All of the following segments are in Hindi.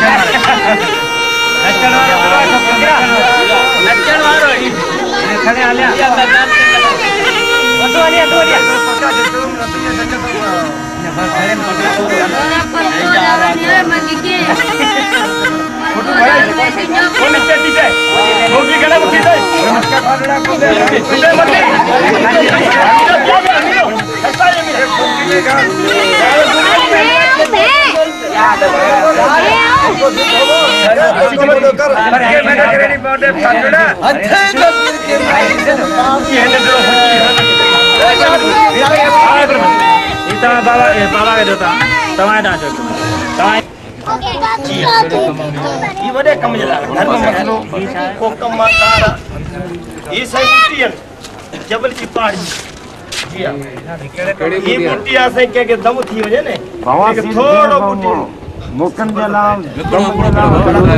लक्षण वारो खड़े आल्या तो आल्या ये बड़े कम जला धर्म मसलो को कम मारा ये सही कुटी है जबल की पहाड़ी जी हां ये कुटी आसे के दम थी वजे ने थोड़ो कुटी मुकन के नाम दम के नाम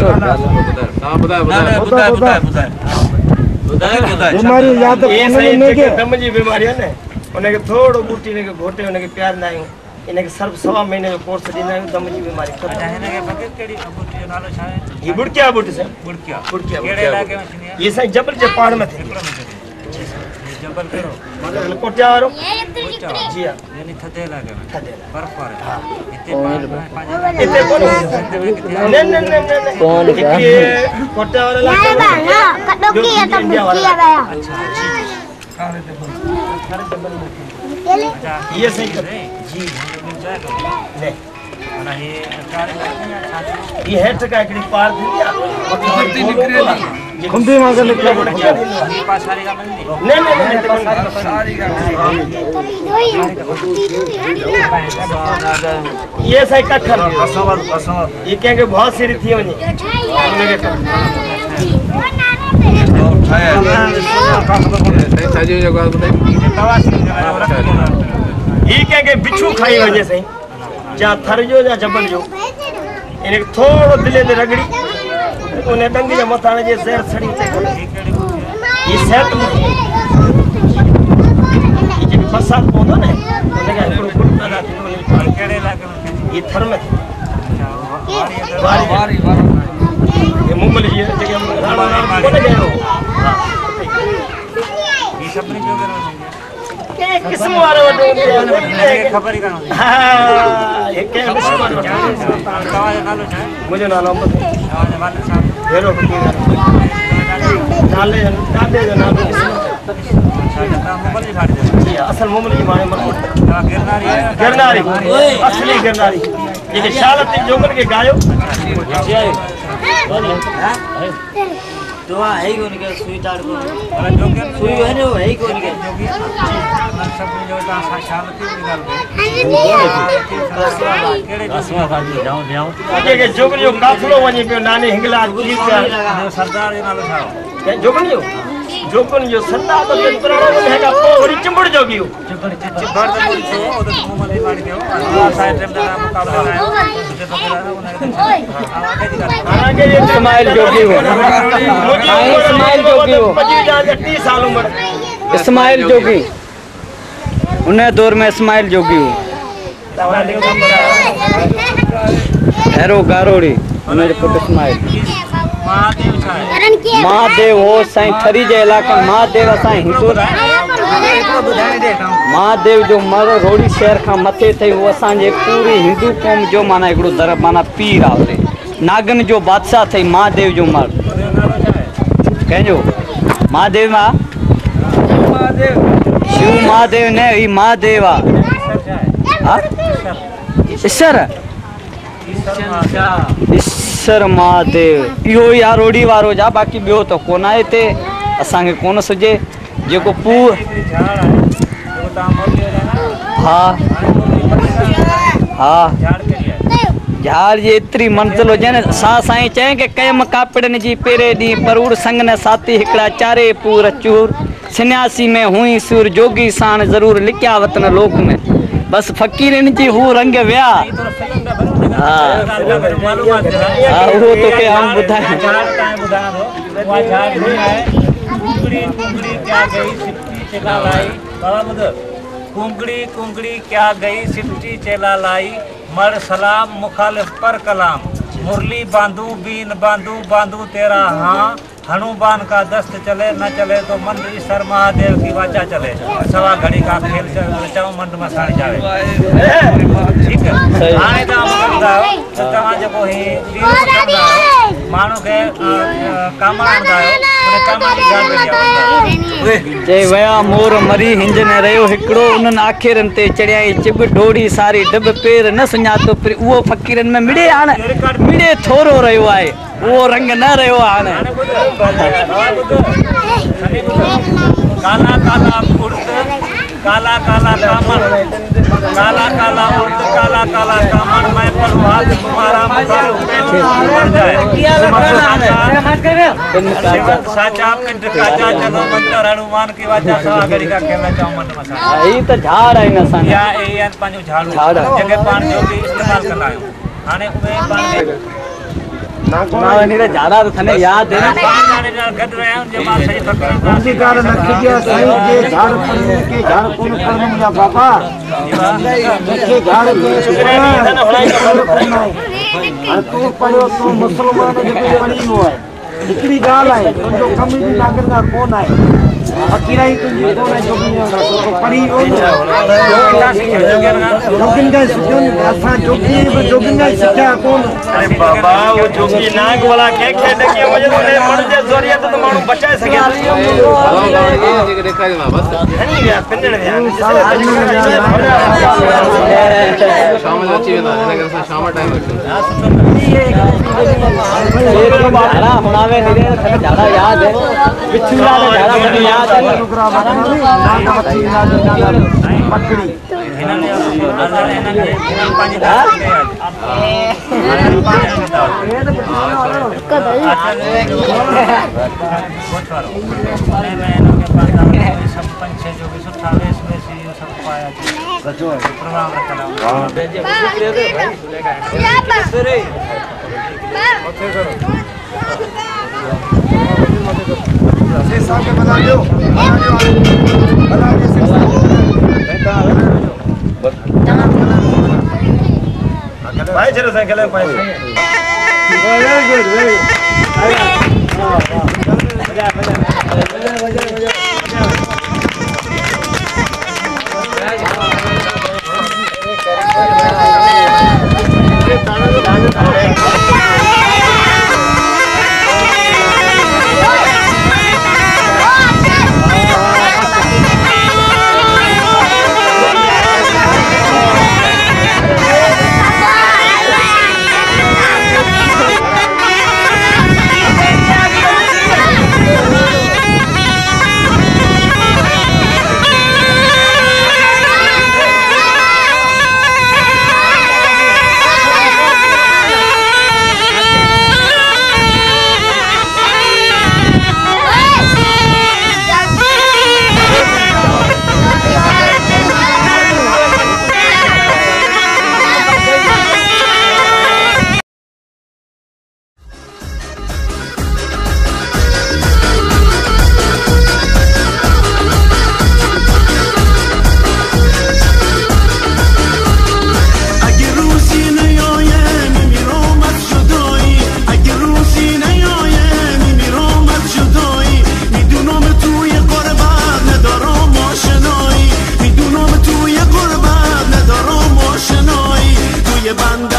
बुधाए बीमारी याद कोने के दम जी बीमारी है ने उन्हें के थोड़ो बूटी ने के घोटे उन्हें के प्यार ना इनके सर्व 1.5 महीने जो कोर्स दीना है दम जी बीमारी खत्म है ने के बके केड़ी बूटी जो नालो छा है ये बुड़किया बूटी से बुड़किया केड़े इलाके में छनी ये सही जबल जे पहाड़ में थे जबल करो मगर कोटिया वारो जी हां यानी थदे इलाके में थदे बर्फ पर हां इतने इतने कौन नहीं कौन ये कोटिया वाला इलाका कटोकी है तो बुड़किया गया अच्छा ये सही कर जी नहीं ना ये हेड का एकड़ी पार थी या मती निकले खुंदी मांगे निकले पास सारी का नहीं सारी का ये सही का खर ये कहेंगे बहुत सीरी थी वनी ये कहेंगे बिच्छू खाई वजह से जा थर जो या जबल जो इने थोड़ो दिले दे रगड़ी उन्हें डंगी जे मथाने जे जहर छड़ी थे ये सेहत में ये जे बरसात पोंदो ने उन्हें का हिकड़ो गुड़ पैदा थी केड़े इलाके में ये थर में वारी ये मुंगली ये जगह हम राणा कोने गयो हां ये सब ने जो के किस्म वारो वडो खबर ही कानो हां एक के किस्म वारो तवाजो नालो छा मुझे नालो अहमद तवाजो वाले साहब हेरो नाले दादे जो नालो मुगल जी फाड़ी जी असल मुगल जी माने मत गिरनारी असली गिरनारी ये शालत जोगन के गायो तो है कोन के सुई ताड़ को सुई है ने है कोन के सब जो ता शालती निकाल केड़े जाऊं के जोगन जो काफलो वनी पे नाने हिंगला जी सरदार जो नालो छा जोगन जो सरदार तो पुराणो में हैगा पोरी चिंबड़ जोगियो चिंबड़ तो ओ तो मुंह में मार दियो साइड टाइम दा मुकाबला है आगे ये इस्माइल जोगी हो इस्माइल जोगी हो 30 साल उम्र इस्माइल जोगी उन्हें दौर में इस्माइल जोगी हो हेरो गारोड़ी उन्हें पुट इस्माइल महादेव हो साईं थरी जे इलाके महादेव साईं हिंदू महादेव जो मर रोड़ी शहर का मथे थे वो असांजे पूरी हिंदू कौम जो माना एकड़ो दर माना पीर आवरे नागन जो बादशाह थे महादेव जो मर कहजो महादेव मां शिव महादेव ने ई महादेव आ ईश्वर महादेव इहो या रोड़ी वारो जा बाकी बियो तो कोन आए ते असा के कोन सजे जेको पूर हाँ हाँ झाड़ जी एतरी मंजिल हुजे न सा साईं चए के कयम कापड़न जी पेरे दी परूर संग न साथी हिकड़ा चारे पूर चूर सन्यासी में हुई सुर जोगी सान जरूर लिखया वतन लोक में बस फकीरन जी हु रंग व्या हाँ वो तो के हम बुधाए कुंगड़ी क्या गई सिट्टी चला लाई मर सलाम मुखालिफ पर कलाम मुरली बांधू बीन बांधू बांधू तेरा हाँ हनुमान का दस्त चले न चले तो मंद ईश्वर महादेव की वाचा चले सवा घड़ी का खेल चलो मंद मसाणी जावे ठीक है हाणे तव्हां कंदा आहियो त तव्हां जेको ही माण्हू खे कम आणंदा आहियो उन कम जी ॻाल्हि जय वया मोर मरी हिंज न रहियो हिकिड़ो उन्हनि आखिरनि ते चढ़ियाई चिब ढोड़ी सारी डब पेर न सुञातो पर उहो फ़क़ीरनि में मिड़े हाणे मिड़े थोरो रहियो आहे उहो रंग न रहियो हाणे काला काला उर्द काला काला कामन काला काला उर्द काला काला कामन मैं परवाज तुम्हारा साचा पिंड काचा चलो मंत्र हनुमान की वाचा सवा घड़ी का खेलना चाहूं मन मसा ई त झाड़ है न सन या ए एन पंजो झाड़ जगह पान जो भी इस्तेमाल करना है हाने उमे पान ना ने ज्यादा तो थने याद है पानी ने गद रहे हैं जे मां सही फकर उनकी कारण न किया सही के झाड़ के झाड़ कोन करम या बाबा के झाड़ के तू पढ़ो तू मुसलमान जो पढ़ी हो है इकड़ी गाल है जो कमी भी नागरिक कोन है फकीराई तुझी कोन है जो भी तो पढ़ी हो जोगिन का सुजन असा जोगिन का सिखा कोन अरे बाबा वो जोगी नाग वाला के खेड के वजह से मन जे जरूरत तो मानू बचाए सके नहीं गया पिंडड़ गया शाम में अच्छी वेदा है लेकिन शाम टाइम झाड़ा हुणावे निरे झाड़ा याद है बिच्छुड़ा का झाड़ा मुझे याद है पकड़ी इन्होंने पानी सब पंछी जो भी सुठा वेश वैसी सब पाया प्रोग्राम रखना के बता दो भाई चलो साइकिल भाई वेरी गुड वेरी banda